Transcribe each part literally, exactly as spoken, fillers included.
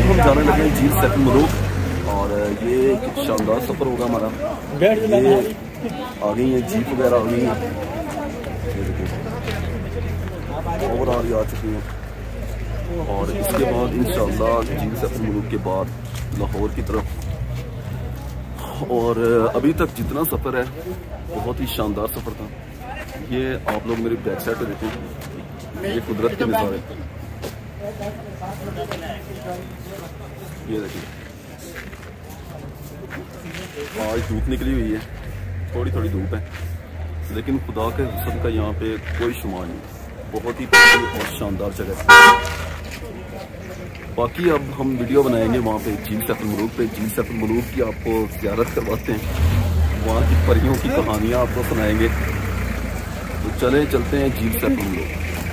हम जाने लगे झील सैफुल मुलूक और ये एक शानदार सफ़र होगा हमारा। ये आ गई है जीप वगैरह आ गई है और आ आ चुकी हैं और इसके बाद इंशाअल्लाह झील सैफुल मुलूक के बाद लाहौर की तरफ। और अभी तक जितना सफ़र है बहुत ही शानदार सफ़र था। ये आप लोग मेरी बैक साइड पे देखें, ये कुदरत के नज़ारे, ये देखिए आज धूप निकली हुई है, थोड़ी थोड़ी धूप है लेकिन खुदा के हुस्न का यहाँ पे कोई शुमार नहीं। बहुत ही और शानदार जगह है। बाकी अब हम वीडियो बनाएंगे वहाँ पे झील सैफुल मुलूक पे। झील सैफुल मुलूक की आपको ज़ियारत करवाते हैं, वहाँ की परियों की कहानियाँ आपको सुनाएंगे। तो चलें चलते हैं झील सैफुल मुलूक।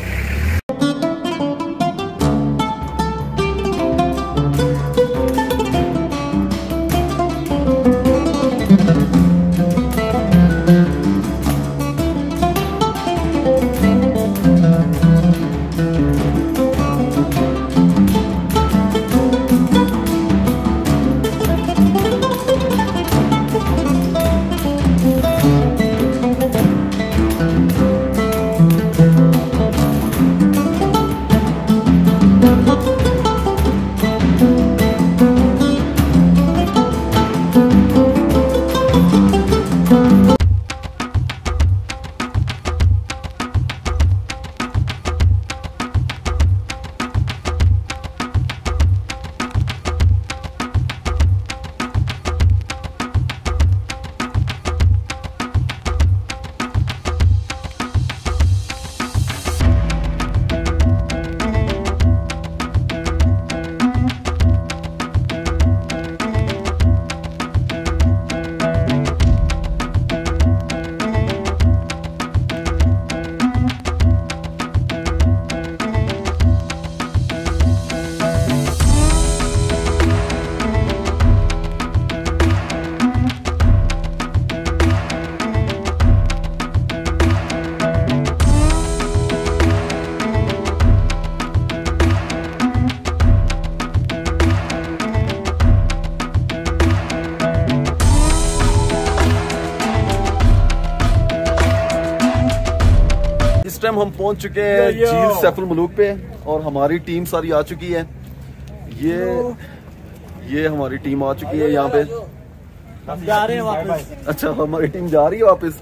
इस टाइम हम पहुंच चुके हैं झील सैफुल मुलूक पे और हमारी टीम सारी आ चुकी है। ये ये हमारी टीम आ चुकी है यहाँ पे। हम जा रहे हैं वापस। अच्छा हमारी टीम जा रही है वापस।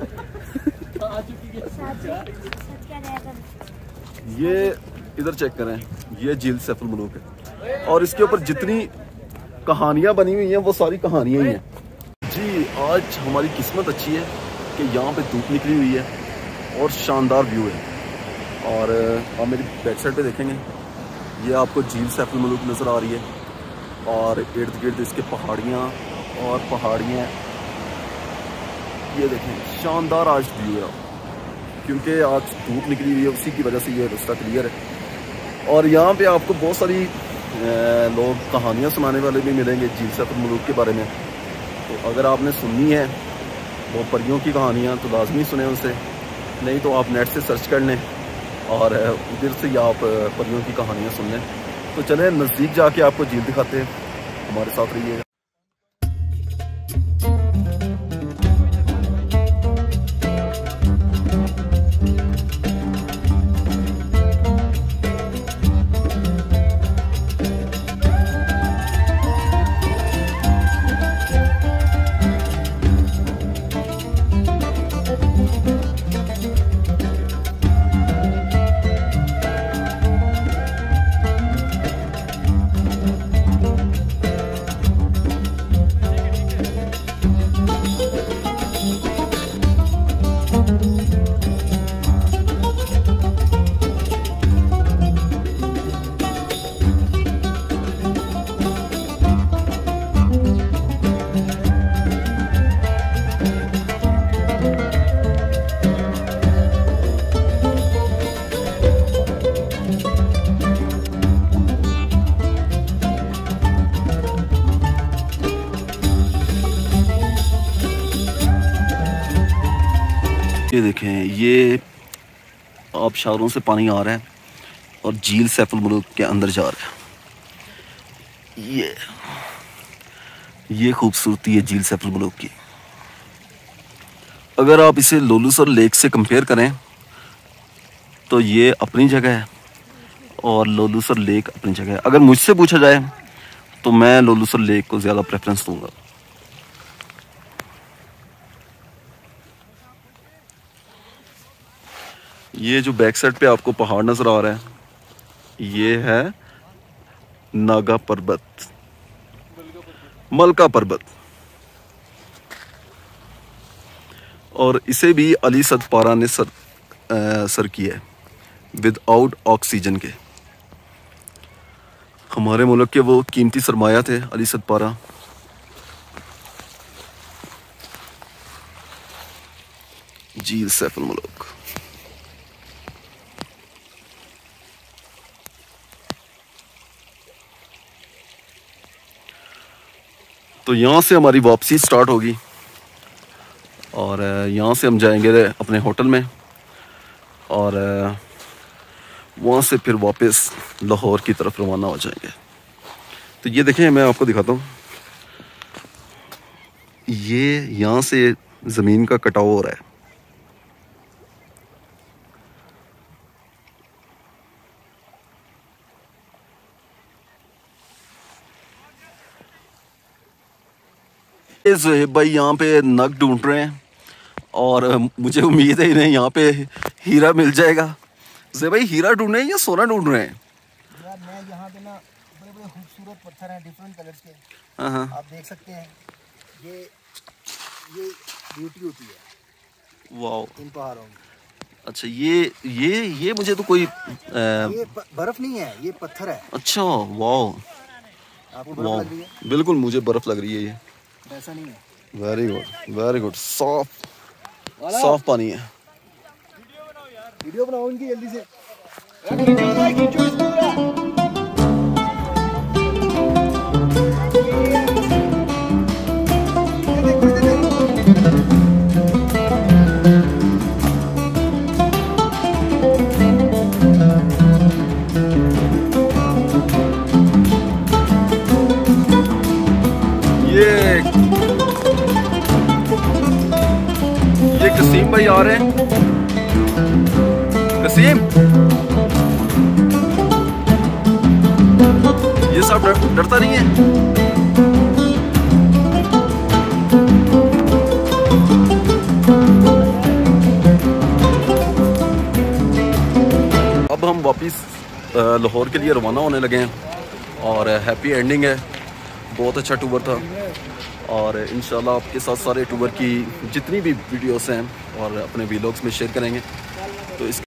ये इधर चेक करें, ये झील सैफुल मुलूक है और इसके ऊपर जितनी कहानियां बनी हुई हैं वो सारी कहानियां ही हैं। जी आज हमारी किस्मत अच्छी है कि यहाँ पे धूप निकली हुई है और शानदार व्यू है। और आप मेरी बैक साइड पे देखेंगे, ये आपको झील सैफुल मुलूक नज़र आ रही है और इर्द गिर्द इसके पहाड़ियाँ और पहाड़ियाँ। ये देखें शानदार आज व्यू है क्योंकि आज धूप निकली हुई है, उसी की वजह से ये रास्ता क्लियर है। और यहाँ पे आपको बहुत सारी लोग कहानियाँ सुनाने वाले भी मिलेंगे झील सैफुल मुलूक के बारे में। तो अगर आपने सुननी है वो परियों की कहानियाँ तो लाजमी सुने उनसे, नहीं तो आप नेट से सर्च कर लें और उधर से आप परियों की कहानियाँ सुन लें। तो चलें नज़दीक जाके आपको झील दिखाते हैं, हमारे साथ रहिएगा। ये देखें, ये आबशारों से पानी आ रहा है और झील सैफुल मुलूक के अंदर जा रहा है। ये ये खूबसूरती है झील सैफुल मुलूक की। अगर आप इसे लोलूसर लेक से कंपेयर करें तो ये अपनी जगह है और लोलूसर लेक अपनी जगह है। अगर मुझसे पूछा जाए तो मैं लोलूसर लेक को ज़्यादा प्रेफरेंस दूंगा। ये जो बैक साइड पे आपको पहाड़ नजर आ रहा है ये है नागा पर्वत, मलका पर्वत, और इसे भी अली सदपारा ने सर आ, सर किया है विदाउट ऑक्सीजन के। हमारे मुल्क के वो कीमती सरमाया थे अली सदपारा। झील सैफुल मुलूक। तो यहाँ से हमारी वापसी स्टार्ट होगी और यहाँ से हम जाएंगे अपने होटल में और वहाँ से फिर वापस लाहौर की तरफ रवाना हो जाएंगे। तो ये देखें, मैं आपको दिखाता हूँ, ये यहाँ से ज़मीन का कटाव हो रहा है। ज़ोहैब भाई यहाँ पे नग ढूंढ रहे हैं और मुझे उम्मीद है इन्हें यहाँ पे हीरा मिल जाएगा। ज़ोहैब भाई हीरा ढूंढ रहे हैं या सोना ढूंढ रहे हैं? यार मैं यहाँ पे ना बड़े बड़े खूबसूरत पत्थर हैं डिफरेंट कलर्स के। हाँ, आप देख सकते हैं, ये ये ब्यूटी होती है वाओ इन पहाड़ों में। अच्छा, ये ये ये मुझे तो कोई आ... ये बर्फ नहीं है, ये पत्थर है। अच्छा वाओ, आपको बर्फ लग रही है? बिल्कुल मुझे बर्फ लग रही है। ये ऐसा नहीं है। वेरी गुड वेरी गुड, साफ साफ पानी है। वीडियो बनाओ इनकी जल्दी से। ये ये कसीम भाई आ रहे हैं। कसीम, ये सब डर, डरता नहीं है? अब हम वापिस लाहौर के लिए रवाना होने लगे हैं और हैप्पी एंडिंग है। बहुत अच्छा टूर था और इंशाल्लाह आपके साथ सारे टूर की जितनी भी वीडियोस हैं और अपने व्लॉग्स में शेयर करेंगे। तो इस